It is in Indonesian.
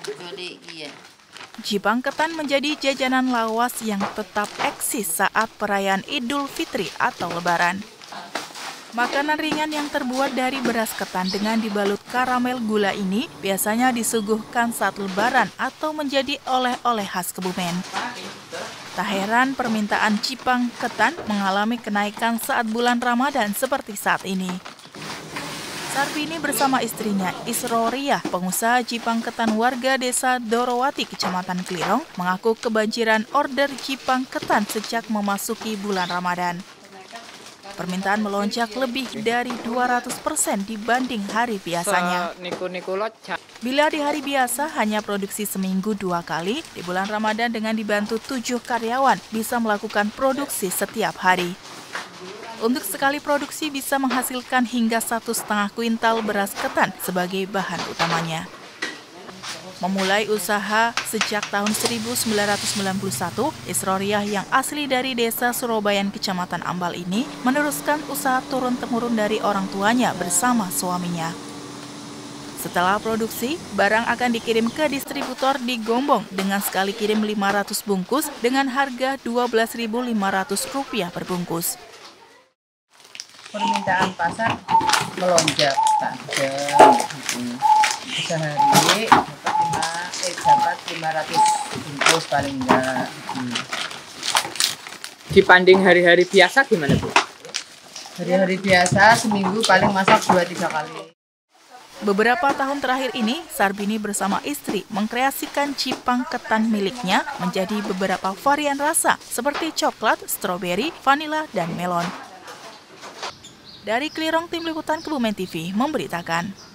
Cipang ketan menjadi jajanan lawas yang tetap eksis saat perayaan Idul Fitri atau Lebaran. Makanan ringan yang terbuat dari beras ketan dengan dibalut karamel gula ini biasanya disuguhkan saat Lebaran atau menjadi oleh-oleh khas Kebumen. Tak heran permintaan cipang ketan mengalami kenaikan saat bulan Ramadan seperti saat ini. Sarbini bersama istrinya Isroriah, pengusaha cipang ketan warga desa Dorowati, Kecamatan Klirong, mengaku kebanjiran order cipang ketan sejak memasuki bulan Ramadan. Permintaan melonjak lebih dari 200% dibanding hari biasanya. Bila di hari biasa hanya produksi seminggu 2 kali, di bulan Ramadan dengan dibantu 7 karyawan bisa melakukan produksi setiap hari. Untuk sekali produksi bisa menghasilkan hingga 1,5 kuintal beras ketan sebagai bahan utamanya. Memulai usaha sejak tahun 1991, Isroriah yang asli dari desa Surobayan, Kecamatan Ambal ini meneruskan usaha turun-temurun dari orang tuanya bersama suaminya. Setelah produksi, barang akan dikirim ke distributor di Gombong dengan sekali kirim 500 bungkus dengan harga Rp12.500 per bungkus. Permintaan pasar melonjak tajam. Sehari dapat 500 bungkus paling enggak. Dibanding hari-hari biasa gimana, Bu? Hari-hari biasa seminggu paling masak 2-3 kali. Beberapa tahun terakhir ini, Sarbini bersama istri mengkreasikan cipang ketan miliknya menjadi beberapa varian rasa seperti coklat, stroberi, vanila, dan melon. Dari Klirong, Tim Liputan Kebumen TV memberitakan.